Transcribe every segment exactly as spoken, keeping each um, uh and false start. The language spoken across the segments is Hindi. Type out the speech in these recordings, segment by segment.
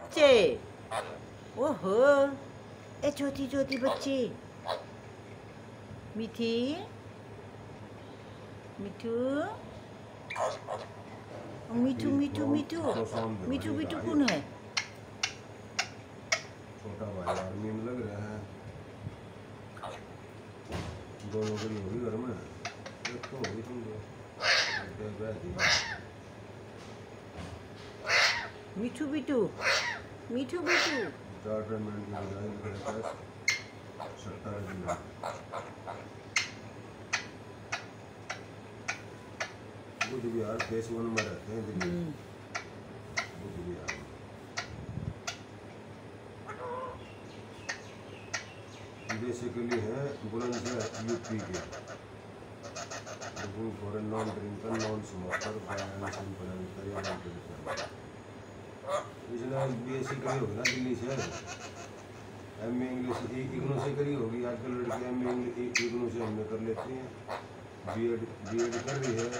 बच्चे। ओहो, ए छोटी छोटी बच्ची। मीठी, मिठू, मिठू मिठू मिठू मिठू मिठू कौन है? छोटा भाई आर्मी में लग रहा है। दो नौकरी होगी घर में, एक तो होगी समझो। मिठू बिटू, मिठू बिटू। रिटायरमेंट की बजाय लग रहा है सत्तर दिन। बुध बिहार फेस वन में रहते हैं दिल्ली। बुध बिहार बेसिकली है बुलंदशहर यूपी के। Looking for a non drinker, non smoker, by simple and career. इसने बीएससी करी होगी ना दिल्ली से। एम ए इंग्लिश इग्नू से करी होगी। आजकल लड़के एम ए इंग्लिश इग्नू से एम ए कर लेती हैं। बीएड बीएड कर रही है।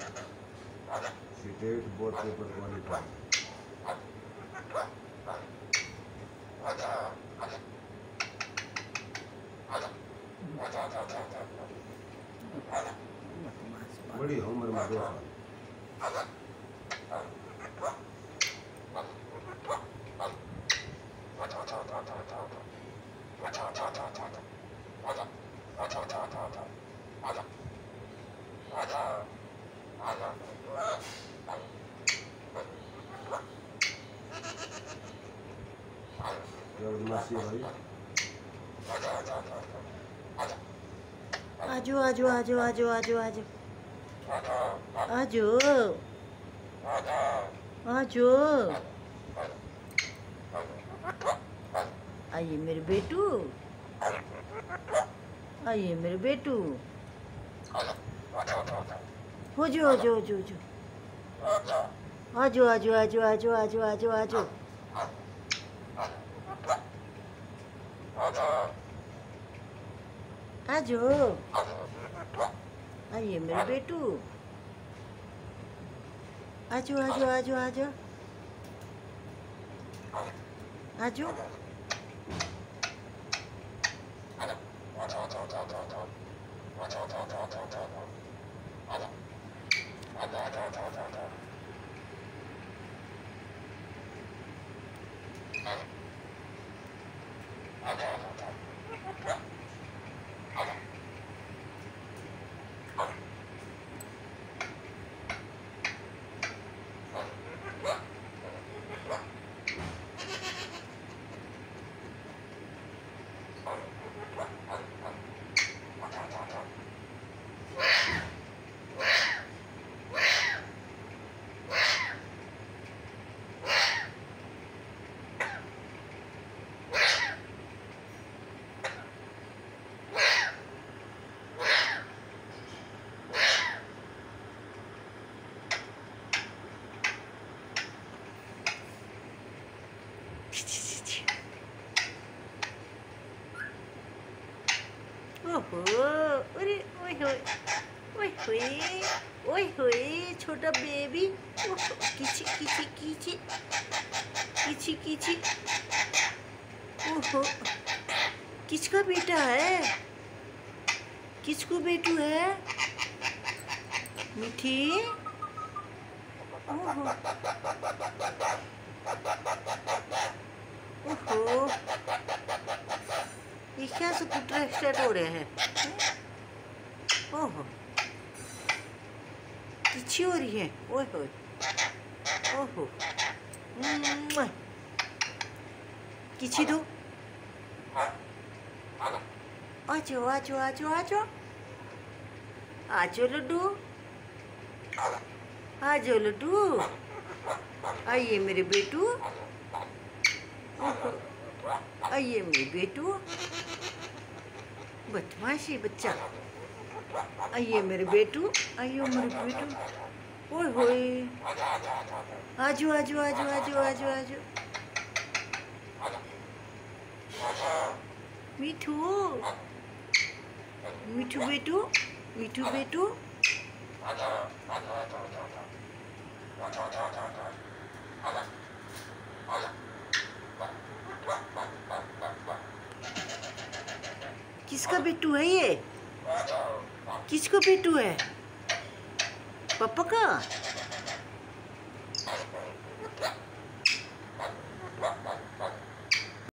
State board paper qualify. बड़ी उम्र में दो साल। आजो आजो आजो आजो आजो आजो आजो आजो आइए मेरे बेटू, आइए मेरे बेटू। हो जो हो जो हो जो आजो आजो आजो आजो आजो आजो आजो आजो आइए मेरे बेटू। आजो आजो आजो आजो आजो ओहो, अरे ओए होए ओए होए ओए होए छोटा बेबी। किची किची किची किची किची। ओहो, किसका बेटा है? किसको बेटू है? मीठी। ओहो ओहो, ये क्या से कुटरा स्टार्ट हो रहे हैं? ओहो, किची हो रही है। ओए होए ओहो, किची दो। आजो आजो आजो आजो आजो लड्डू, आजो लड्डू। आइए मेरे बेटू, आइए मेरे बेटू। बदमाशी बच्चा। आइए मेरे बेटू, आइए मेरे बेटू। ओए होए, आजो आजो आजो आजो आजो आजो। मिठू, मिठू बेटू, मिठू बेटू। किसका बिट्टू है ये? किसका बिट्टू है? पापा का?